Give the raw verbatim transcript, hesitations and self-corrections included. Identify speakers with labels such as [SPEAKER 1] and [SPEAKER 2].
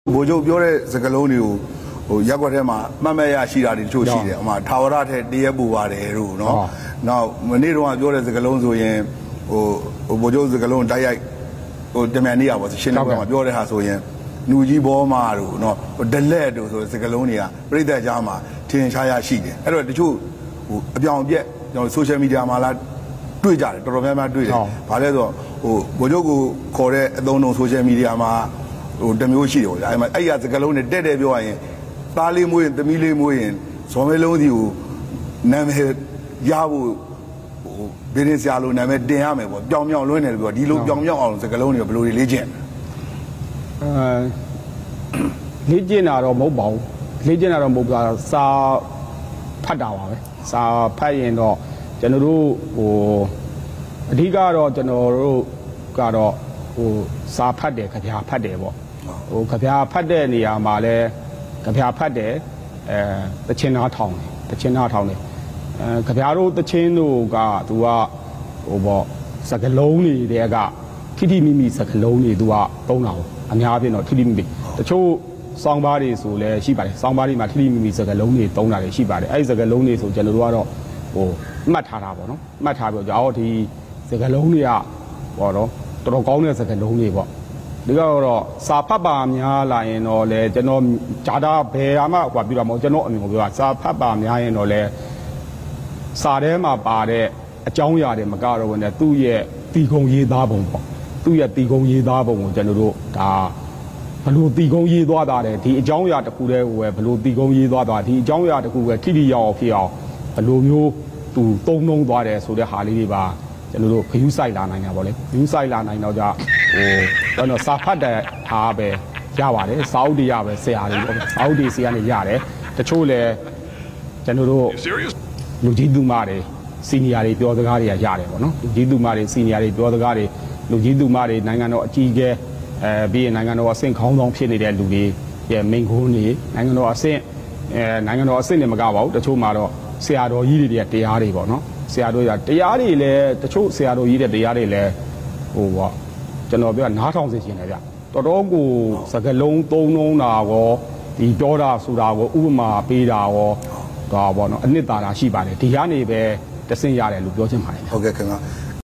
[SPEAKER 1] ဘိုးချုပ်ပြောတဲ့စကားလုံးတွေကိုဟိုရက်ွက်ထဲမှာမှတ်မဲ့ရရှိတာတွေတချို့ရှိတယ်။ဟိုမှာထာဝရထက်တရက်ပူပါတယ်လို့နော်။နောက်မနေ့တုန်းကပြောတဲ့စကားလုံးဆိုရင်ဟိုဟိုဘိုးချုပ်စကားလုံးတိုက်ရိုက်ဟိုတမြန်နေရပါရှင်းနေမှာပြောတဲ့ဟာဆိုရင်နူကြီးဘောမာတို့နော်ဒလက်တို့ဆိုစကားလုံးတွေကပြိတ္တကြားမှာထင်ရှားရရှိတယ်။အဲ့တော့တချို့ဟိုအပြောင်ပြက်ကျွန်တော် social media မှာလာတွေ့ကြတယ်တော်တော်များများတွေ့တယ်။ဘာလဲဆိုတော့ဟိုဘိုးချုပ်ကိုခေါ်တဲ့အသုံးအနှုန်း social media မှာဟိုတမျိုးရှိတယ်ပေါ့။အဲ့မှာအဲ့ရစကားလုံးနဲ့တက်တယ်ပြောရရင်သားလေးမွေးရင်သမီးလေးမွေးရင်ဇော်မဲလုံးစီကိုနာမည်ရဖို့ဟိုဘီရင်ဆရာလိုနာမည်တင်ရမယ်ပေါ့ပြောင်ပြောင်လွှင်းတယ်ပြောဒီလိုပြောင်ပြောင်အောင်စကားလုံးတွေဘယ်လိုတွေလေ့ကျင့်
[SPEAKER 2] အဲလေ့ကျင့်တာတော့မဟုတ်ပါဘူးလေ့ကျင့်တာတော့မဟုတ်ပါဘူးစာဖတ်တာပါပဲစာဖတ်ရင်တော့ကျွန်တော်တို့ဟိုအဓိကတော့ကျွန်တော်တို့ကတော့ဟိုစာဖတ်တယ်ကြပြဖတ်တယ်ပေါ့ဟိုကြပြဖတ်တဲ့နေရာမှာလဲကြပြဖတ်တယ်အဲတချင်းနားထောင်တယ်တချင်းနားထောင်တယ်အဲကြပြတို့တချင်းတို့ကသူကဟိုပေါ့စကလုံးတွေတည်းကထိထိမိမိစကလုံးတွေသူကသုံးတာပေါ့အများအားဖြင့်တော့ထိထိမိမိတချို့စောင်းပါးတွေဆိုလဲရှိပါတယ်စောင်းပါးတွေမှာထိထိမိမိစကလုံးတွေသုံးတာတွေရှိပါတယ်အဲ့ဒီစကလုံးတွေဆိုကျွန်တော်တို့ကတော့ဟိုမှတ်ထားတာပေါ့နော်မှတ်ထားပြီးတော့ဒီစကလုံးတွေကပေါ့နော်တော်တော်ကောင်းတဲ့စကလုံးတွေပေါ့ဒီကတော့စာဖတ်ပါများလာရင်တော့လေကျွန်တော်ဂျာတာဘယ်မှဟိုပြတာမဟုတ်ကျွန်တော်အမြင်ကိုပြောတာစာဖတ်ပါများရင်တော့လေစာထဲမှာပါတဲ့အကြောင်းအရာတွေမကတော့ဘူးနဲ့သူ့ရဲ့တီကုံရေးသားပုံပေါ့သူ့ရဲ့တီကုံရေးသားပုံကိုကျွန်တော်တို့ဒါဘလို့တီကုံရေးသွားတာတယ်ဒီအကြောင်းအရာတစ်ခုတည်းကိုပဲဘလို့တီကုံရေးသွားတာဒီအကြောင်းအရာတစ်ခုပဲထိထိရောက်အောင်ဖြစ်အောင်ဘလို့မျိုးသူတုံးနှုံးသွားတယ်ဆိုတဲ့ဟာလေးတွေပါကျွန်တော်တို့ခရူးဆိုင်လာနိုင်တာပေါ့လေခရူးဆိုင်လာနိုင်တော့じゃဟိုကျွန်တော်စာဖတ်တဲ့ဟာပဲရပါတယ်စာအုပ်တွေရပဲဆရာတွေပေါ့စာအုပ်တွေဆရာနေရတယ်တချို့လဲကျွန်တော်တို့လူကြီးသူမတွေစီနီယာတွေပြောစကားတွေကရတယ်ပေါ့နော်လူကြီးသူမတွေစီနီယာတွေပြောစကားတွေလူကြီးသူမတွေနိုင်ငံတော်အကြီးအကဲအဲပြီးရင်နိုင်ငံတော်အဆင့်ခေါင်းဆောင်ဖြစ်နေတဲ့လူတွေရဲ့မိန်ကုန်းတွေနိုင်ငံတော်အဆင့်အဲနိုင်ငံတော်အဆင့်တွေမကပါဘူးတချို့မှာတော့ဆရာတော်ကြီးတွေတရားတွေပေါ့နော်ဆရာတို့ရတရားတွေလည်းတချို့ဆရာတို့ကြီးတဲ့တရားတွေလည်းဟိုပေါ့ကျွန်တော်ပြောနားထောင်စေချင်တယ်ဗျတော်တော်ကိုစကလုံးသုံးလုံးတာကောဒီတောတာဆိုတာကိုဥပမာပေးတာရောဒါပေါ့နော်အနှစ်သာရရှိပါတယ်ဒီကနေပဲတဆင့်ရတယ်လို့ပြောချင်ပါတယ်
[SPEAKER 1] ဟုတ်ကဲ့ခင်ဗျာ